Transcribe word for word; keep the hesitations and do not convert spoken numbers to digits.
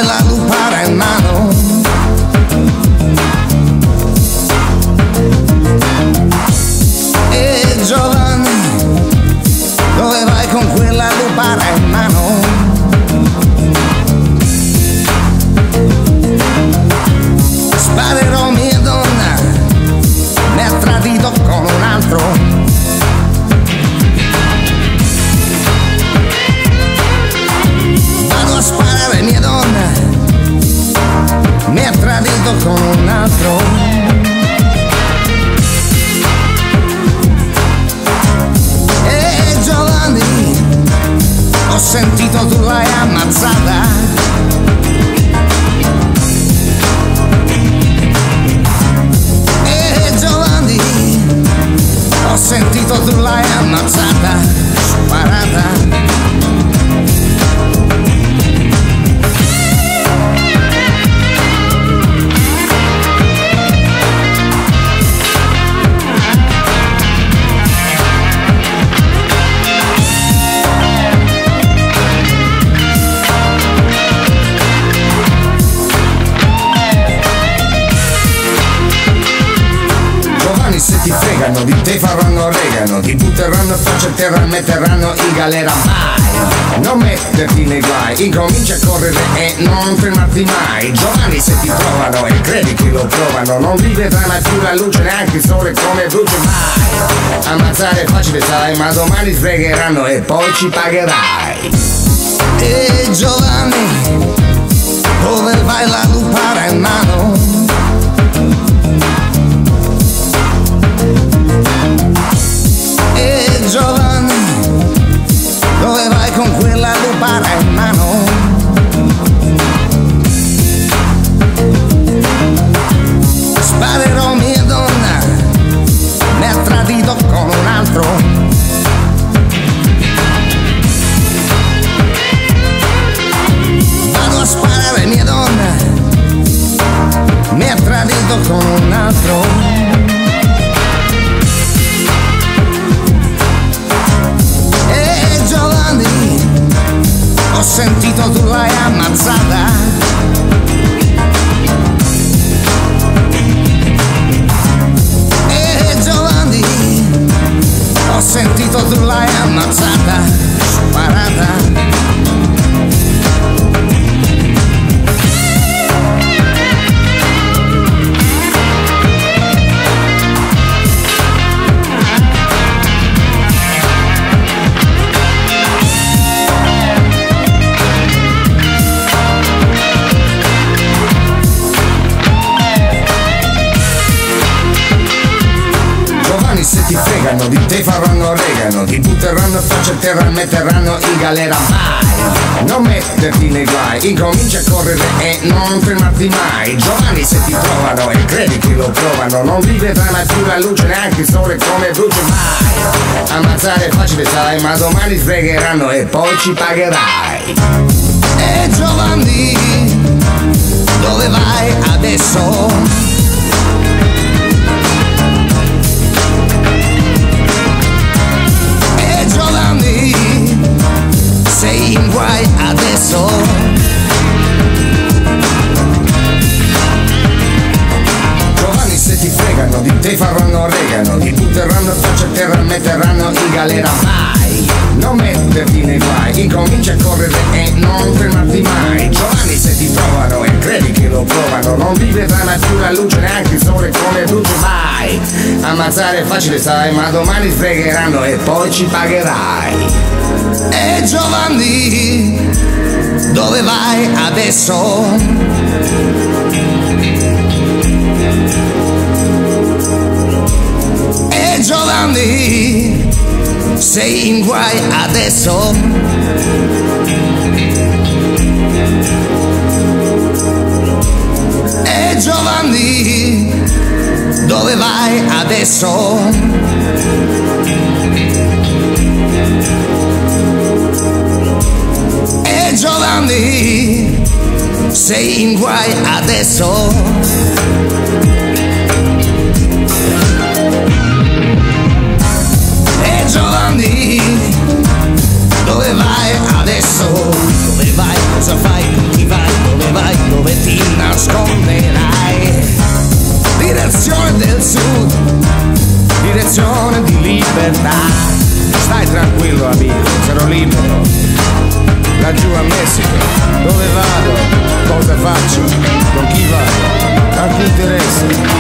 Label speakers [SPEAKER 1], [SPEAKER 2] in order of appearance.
[SPEAKER 1] vai la lupara in mano? E Giovanni, dove vai con quella lupara in mano? Sparerò mia donna, mi ha tradito con un altro. Vado a sparare mia donna, mi ha tradito con un altro. Ho sentito tu l'hai ammazzata. E Giovanni, ho sentito tu l'hai ammazzata, sparata. Se ti fregano, di te faranno oregano, ti butteranno in faccia a terra e metteranno in galera. Mai, non metterti nei guai, incomincia a correre e non fermarti mai. Giovanni, se ti trovano e credi che lo provano, non vedrai mai più la luce, neanche il sole come brucia mai. Ammazzare è facile sai, ma domani sfregheranno e poi ci pagherai. E Giovanni, dove vai la lupara in mano? E Giovanni, dove vai con quella lupara in mano? Sparerò mia donna, mi ha tradito con un altro. Vado a sparare mia donna, mi ha tradito con un altro. Ho sentito tu l'hai ammazzata. E Giovanni, ho sentito tu l'hai ammazzata, sparata. Se ti fregano, di te faranno oregano, ti butteranno in faccia a terra e metteranno in galera. Mai, non metterti nei guai, incomincia a correre e non fermarti mai. Giovanni, se ti trovano e credi che lo provano, non vedrai mai più la luce, neanche il sole come brucia mai. Ammazzare è facile sai, ma domani sfregheranno e poi ci pagherai. E Giovanni, dove vai adesso? Sei in guai adesso. Giovanni, se ti fregano, di te faranno oregano, ti butteranno in faccia a terra e metteranno in galera. Mai, non metterti nei guai, incomincia a correre e non fermarti mai. Giovanni, se ti trovano e credi che lo provano, non vedrai mai più la luce, neanche il sole come brucia mai. Ammazzare è facile sai, ma domani sfregheranno e poi ci pagherai. E Giovanni, dove vai adesso? E Giovanni, sei in guai adesso? E Giovanni, dove vai adesso? E Giovanni, sei in guai adesso? E Giovanni, dove vai adesso? Dove vai? Cosa fai? Con chi vai? Dove vai? ti nasconderai. Direzione del sud, direzione di libertà. Stai tranquillo amico, sarò libero. Laggiù a Messico, dove vado, cosa faccio, con chi vado, a chi interessa.